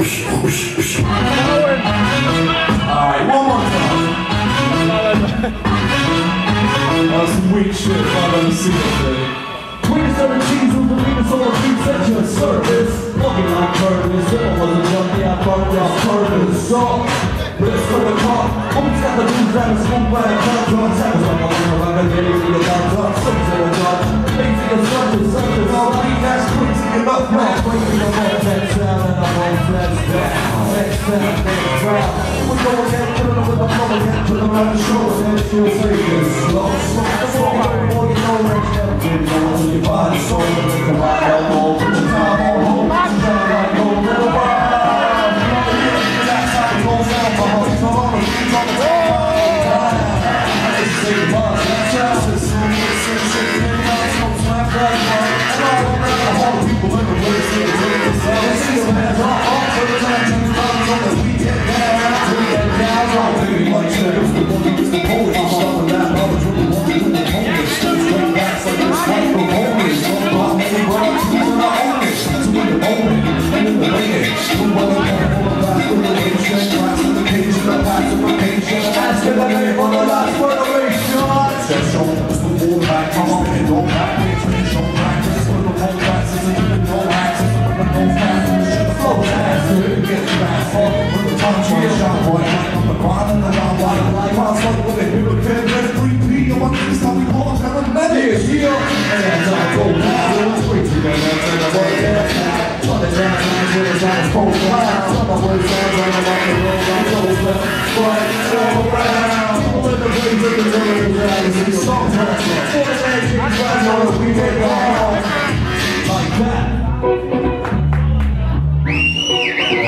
Alright, one more time. That's some weak shit if I've ever seen it, baby. Queen 17 with the Venus on the beats at your service. Looking like purpose, if I wasn't junkie, I'd burn down purpose. So, let's go to car. Always got the news that is smooth by a car. Drugs, I was like a winner, like a lady, you got drugs, things in the dark. Lazy as such, all I need that's crazy enough, man. Crazy enough, that sound, and I'm all flexed down. Next time, next round. We're going down, killing them with the flow again, put them on the shoulders, and it's your fingers. Slow, slow, slow, more you know, right now. You know, your body, soul, and come on, elbow, put your time on hold, put your time like no little while. That's how it goes down, my heart's on the beat, on the time. This is a boss, that's how it's people in the place, they see the hands off for the time, turn the bottoms on the weekend down, we get down, I'm baby like steps, the boogie is the poet, I'm stopping that, I was really wanting with the homeless, straight backs like this fight for homeless, I'm making broad teeth and I own it, to in the moment, and in the lady, we want to come on the back with the nation, classification, the pacification, asking the name on the last generation, that's shown us the war back, come on, and don't back, it's show practice, with the whole practice, and even no access, with the no fast, flow faster, get fast, with the time to get shot, boy, on the grind and the round, like I was like with a hypocrite, red 3P, I want this how we call them, and many is here, and as I go down, it's crazy, man, that's in the world, yeah, trying to dance, and it's really trying to pull around, some of the sounds on the rock and roll, I'm so left, right, all around, people in the place of the world, it's so tough, for the magic, right on, we take on, like that.